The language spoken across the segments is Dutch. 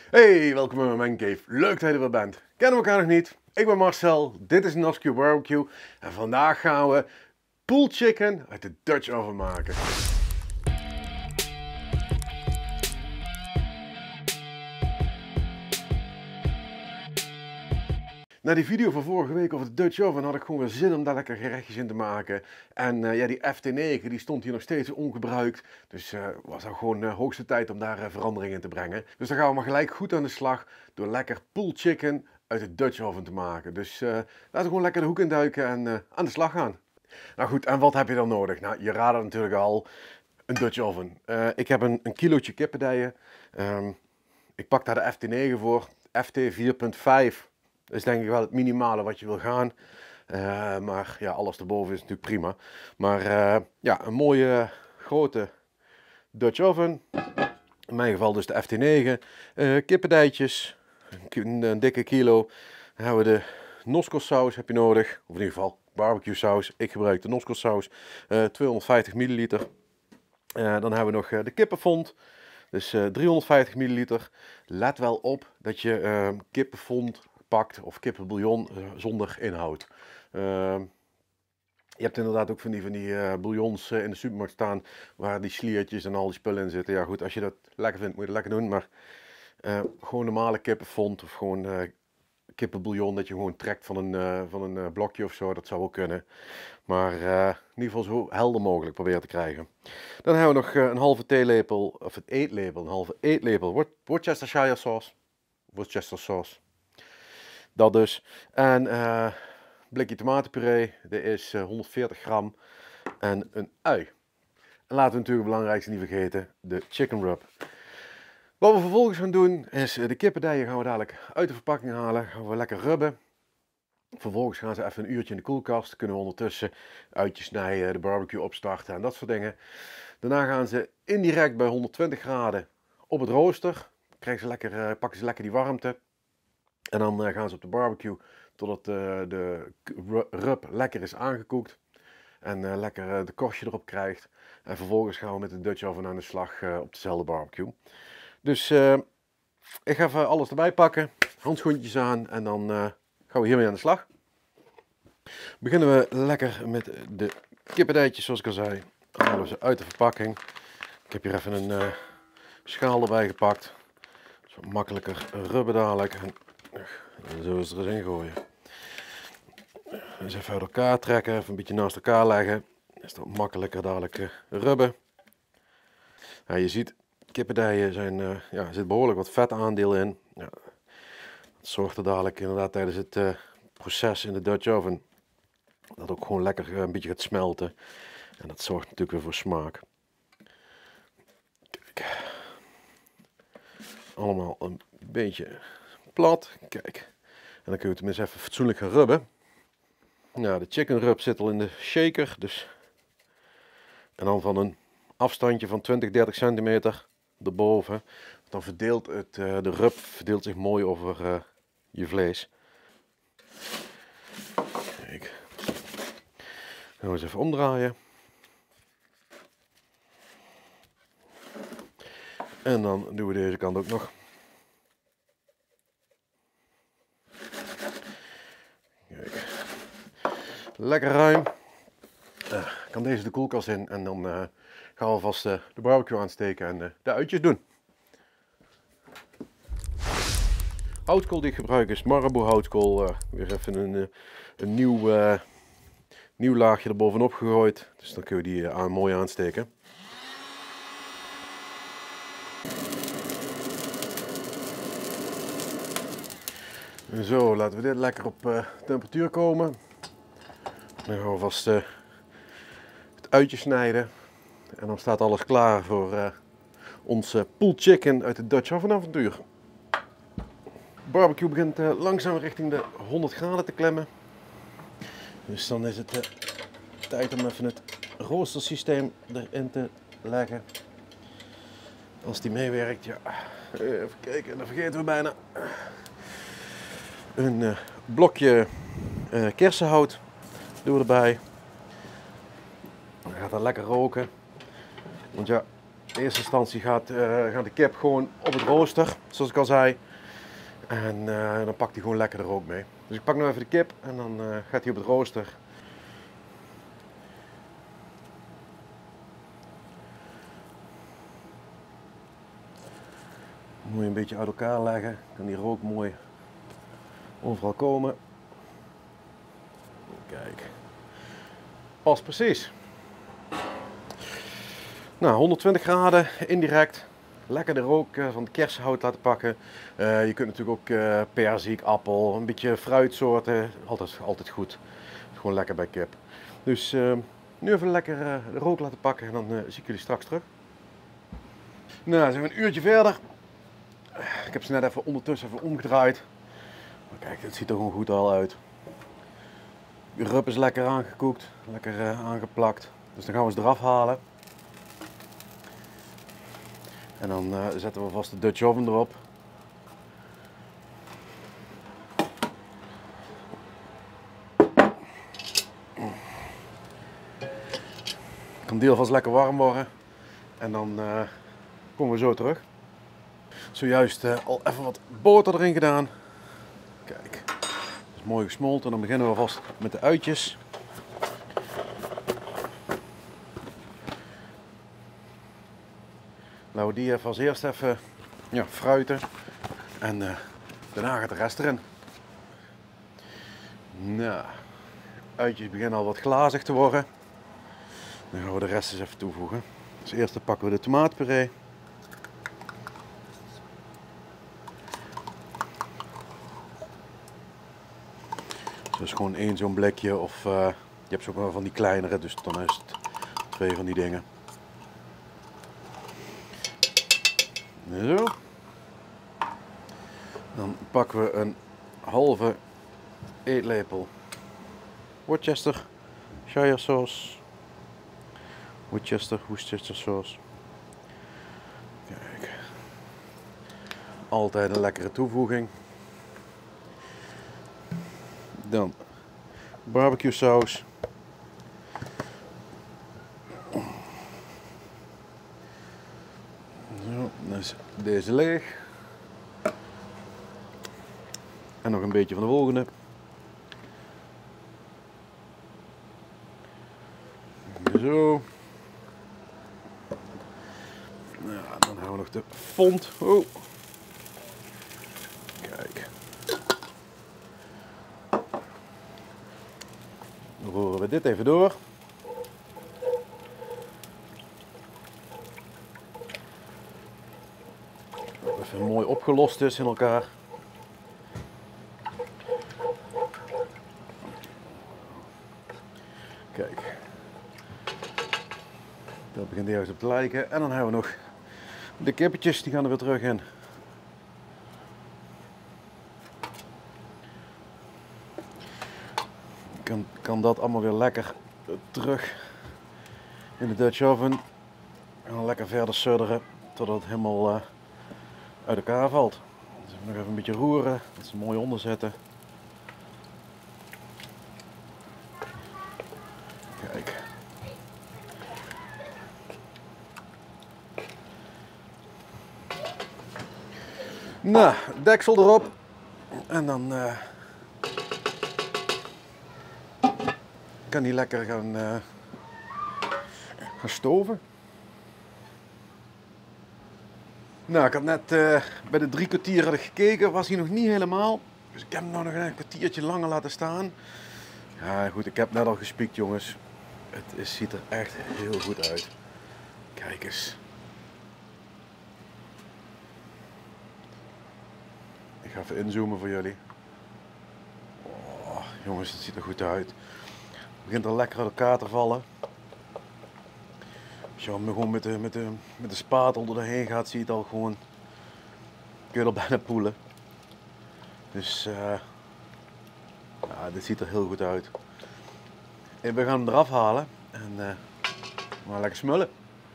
Hey, welkom bij mijn cave. Leuk dat je er weer bent. Kennen we elkaar nog niet? Ik ben Marcel, dit is Noscue Barbecue en vandaag gaan we pulled chicken uit de Dutch oven maken. Na die video van vorige week over de Dutch oven had ik gewoon weer zin om daar lekker gerechtjes in te maken. En ja, die FT9 die stond hier nog steeds ongebruikt. Dus was ook gewoon hoogste tijd om daar verandering in te brengen. Dus dan gaan we maar gelijk goed aan de slag door lekker pulled chicken uit de Dutch oven te maken. Dus laten we gewoon lekker de hoek induiken en aan de slag gaan. Nou goed, en wat heb je dan nodig? Nou, je raadt het natuurlijk al, een Dutch oven. Ik heb een kilootje kippendijen. Ik pak daar de FT9 voor, FT 4.5. Dat is denk ik wel het minimale wat je wil gaan. Maar ja, alles erboven is natuurlijk prima. Maar ja, een mooie grote Dutch oven. In mijn geval dus de FT9. Kippendijtjes. Een dikke kilo. Dan hebben we de Nosco saus heb je nodig. Of in ieder geval barbecue saus. Ik gebruik de Nosco saus. 250 milliliter. Dan hebben we nog de kippenfond. Dus 350 milliliter. Let wel op dat je kippenfond pakt of kippenbouillon zonder inhoud. Je hebt inderdaad ook van die bouillons in de supermarkt staan waar die sliertjes en al die spullen in zitten. Ja goed, als je dat lekker vindt moet je dat lekker doen, maar gewoon normale kippenfond of gewoon kippenbouillon dat je gewoon trekt van een blokje of zo, dat zou wel kunnen. Maar in ieder geval zo helder mogelijk proberen te krijgen. Dan hebben we nog een halve theelepel, of een eetlepel, een halve eetlepel Worcestershire sauce. Worcester sauce. Dat dus. En blikje tomatenpuree, dit is 140 gram. En een ui. En laten we natuurlijk het belangrijkste niet vergeten, de chicken rub. Wat we vervolgens gaan doen, is de kippendijen gaan we dadelijk uit de verpakking halen. Gaan we lekker rubben. Vervolgens gaan ze even een uurtje in de koelkast. Kunnen we ondertussen uitjes snijden, de barbecue opstarten en dat soort dingen. Daarna gaan ze indirect bij 120 graden op het rooster. Pakken ze lekker die warmte. En dan gaan ze op de barbecue totdat de rub lekker is aangekoekt. En lekker de korstje erop krijgt. En vervolgens gaan we met de Dutch oven aan de slag op dezelfde barbecue. Dus ik ga even alles erbij pakken. Handschoentjes aan en dan gaan we hiermee aan de slag. Beginnen we lekker met de kippendijtjes zoals ik al zei. Dan halen we ze uit de verpakking. Ik heb hier even een schaal erbij gepakt. Zo makkelijker rubben dadelijk. En zo is er eens in gooien. Dus even uit elkaar trekken, even een beetje naast elkaar leggen. Dan is dat makkelijker dadelijk rubben. Ja, je ziet, kippendijen zijn, ja, er zit behoorlijk wat vetaandeel in. Ja, dat zorgt er dadelijk inderdaad tijdens het proces in de Dutch oven dat ook gewoon lekker een beetje gaat smelten. En dat zorgt natuurlijk weer voor smaak. Kijk. Allemaal een beetje plat. Kijk. En dan kun je tenminste even fatsoenlijk gaan rubben. Nou, de chicken rub zit al in de shaker. Dus. En dan van een afstandje van 20-30 centimeter erboven. Dan verdeelt de rub verdeelt zich mooi over je vlees. Kijk. Gaan we eens even omdraaien. En dan doen we deze kant ook nog. Kijk. Lekker ruim. Kan deze de koelkast in en dan gaan we vast de barbecue aansteken en de uitjes doen. Houtkool die ik gebruik is Marabou houtkool. Weer even een nieuw laagje erbovenop gegooid. Dus dan kun je die mooi aansteken. En zo, laten we dit lekker op temperatuur komen. Dan gaan we vast het uitje snijden. En dan staat alles klaar voor ons pulled chicken uit de Dutch oven avontuur. De barbecue begint langzaam richting de 100 graden te klemmen. Dus dan is het tijd om even het roostersysteem erin te leggen. Als die meewerkt, ja. Even kijken, dat vergeten we bijna. Een blokje kersenhout doen we erbij. Dan gaat dat lekker roken. Want ja, In eerste instantie gaat de kip gewoon op het rooster, zoals ik al zei. En dan pakt hij gewoon lekker de rook mee. Dus ik pak nu even de kip en dan gaat hij op het rooster. Dan moet je een beetje uit elkaar leggen. Kan die rook mooi overal komen. Kijk. Past precies. Nou, 120 graden indirect. Lekker de rook van het kersenhout laten pakken. Je kunt natuurlijk ook perzik, appel, een beetje fruitsoorten. Altijd goed. Gewoon lekker bij kip. Dus nu even lekker de rook laten pakken en dan zie ik jullie straks terug. Nou, dan zijn we een uurtje verder. Ik heb ze net even ondertussen even omgedraaid. Maar kijk, het ziet er gewoon goed al uit. De rub is lekker aangekoekt, lekker aangeplakt. Dus dan gaan we ze eraf halen. En dan zetten we vast de Dutch oven erop. Kan die alvast lekker warm worden. En dan komen we zo terug. Zojuist al even wat boter erin gedaan. Kijk, dat is mooi gesmolten. Dan beginnen we vast met de uitjes. Laten we die even als eerst even fruiten. En daarna gaat de rest erin. Nou, uitjes beginnen al wat glazig te worden. Dan gaan we de rest eens even toevoegen. Als eerste pakken we de tomaatpuree. Dus gewoon één zo'n blikje of je hebt ze ook wel van die kleinere, dus dan is het 2 van die dingen. Zo. Dan pakken we een halve eetlepel Worcestershire saus. Worcestershire saus. Kijk. Altijd een lekkere toevoeging. Dan barbecue saus. Zo, dan is deze leeg. En nog een beetje van de volgende. Zo. Nou, dan hebben we nog de fond. Oh. Kijk. Dan roeren we dit even door. Even mooi opgelost is in elkaar. Kijk. Dat begint ergens op te lijken. En dan hebben we nog de kippetjes, die gaan er weer terug in. Kan dat allemaal weer lekker terug in de Dutch oven. En dan lekker verder sudderen totdat het helemaal uit elkaar valt. Dus nog even een beetje roeren, dat ze mooi onder zitten. Kijk. Nou, deksel erop. En dan kan die lekker gaan stoven. Nou, ik had net bij de 3 kwartier had ik gekeken, was hij nog niet helemaal. Dus ik heb hem nog een kwartiertje langer laten staan. Ja goed, ik heb net al gespiekt jongens. Het ziet er echt heel goed uit. Kijk eens. Ik ga even inzoomen voor jullie. Oh, jongens, het ziet er goed uit. Het begint er lekker uit elkaar te vallen. Als je hem gewoon met de spatel er doorheen gaat, zie je het al gewoon. Kun je er bijna poelen. Dus ja, dit ziet er heel goed uit. En we gaan hem eraf halen en we gaan lekker smullen.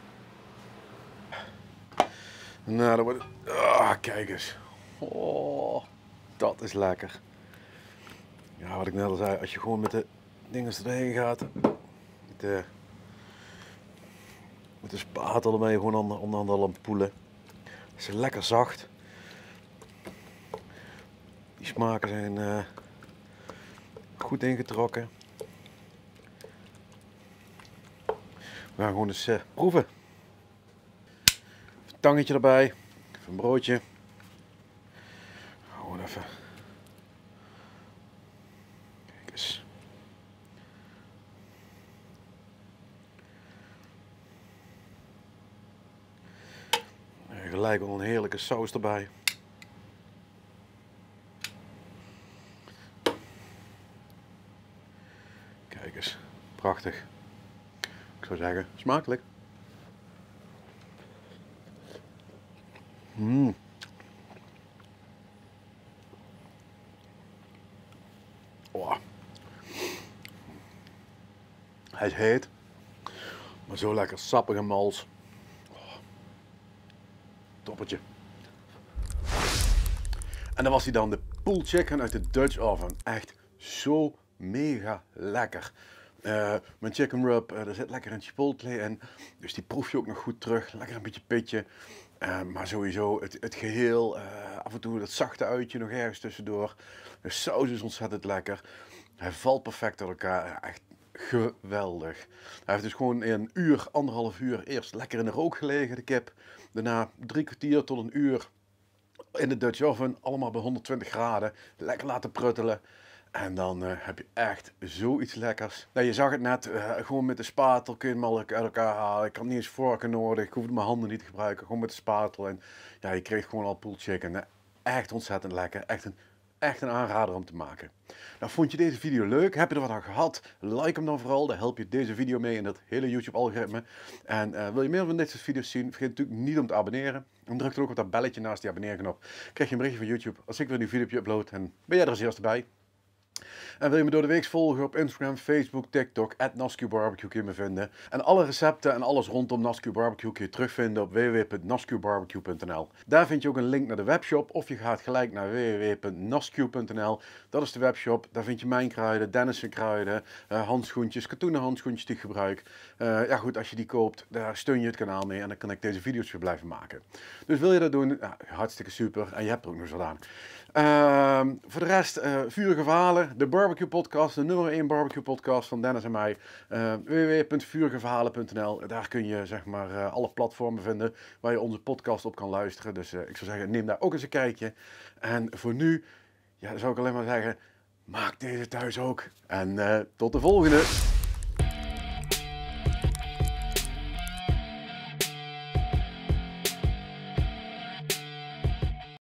Nou, dan wordt het. Kijk eens. Oh, dat is lekker. Ja, wat ik net al zei, als je gewoon met de dingen erheen gaat. Met de spatel ermee gewoon onder de lampoelen. Het is lekker zacht. Die smaken zijn goed ingetrokken. We gaan gewoon eens proeven. Een tangetje erbij. Even een broodje. Gewoon even. Kijk eens. En gelijk al een heerlijke saus erbij. Kijk eens. Prachtig. Ik zou zeggen, smakelijk. Oh. Hij is heet, maar zo lekker sappig en mals. Oh. Toppertje. En dan was hij dan de pulled chicken uit de Dutch oven. Echt zo mega lekker. Mijn chicken rub, er zit lekker een chipotle in. Dus die proef je ook nog goed terug. Lekker een beetje pitje. Maar sowieso het geheel, af en toe dat zachte uitje nog ergens tussendoor. De saus is ontzettend lekker. Hij valt perfect uit elkaar. Ja, echt geweldig. Hij heeft dus gewoon een uur, 1,5 uur eerst lekker in de rook gelegen, de kip. Daarna 3 kwartier tot een uur in de Dutch oven. Allemaal bij 120 graden. Lekker laten pruttelen. En dan heb je echt zoiets lekkers. Nou, je zag het net, gewoon met de spatel kun je hem al uit elkaar halen. Ik had niet eens vorken nodig, ik hoefde mijn handen niet te gebruiken. Gewoon met de spatel en ja, je kreeg gewoon al pulled chicken. Echt ontzettend lekker, echt een aanrader om te maken. Nou, vond je deze video leuk? Heb je er wat aan gehad? Like hem dan vooral, daar help je deze video mee in dat hele YouTube algoritme. En wil je meer van dit soort video's zien, vergeet natuurlijk niet om te abonneren. En druk dan ook op dat belletje naast die abonneerknop. Krijg je een berichtje van YouTube als ik weer een nieuw video upload en ben jij er als eerste bij. En wil je me door de week volgen op Instagram, Facebook, TikTok, @NascuBarbecue kun je me vinden. En alle recepten en alles rondom Nascu Barbecue kun je terugvinden op www.nascubarbecue.nl. Daar vind je ook een link naar de webshop of je gaat gelijk naar www.nascu.nl. Dat is de webshop, daar vind je mijn kruiden, Dennis' kruiden, handschoentjes, katoenen handschoentjes die ik gebruik. Ja goed, als je die koopt, daar steun je het kanaal mee en dan kan ik deze video's weer blijven maken. Dus wil je dat doen, ja, hartstikke super en je hebt er ook nog eens wat aan. Voor de rest, Vurige Verhalen, de barbecue podcast, de nummer 1 barbecue podcast van Dennis en mij. www.vurigeverhalen.nl. Daar kun je zeg maar alle platformen vinden waar je onze podcast op kan luisteren. Dus ik zou zeggen, neem daar ook eens een kijkje. En voor nu, ja, zou ik alleen maar zeggen, maak deze thuis ook. En tot de volgende!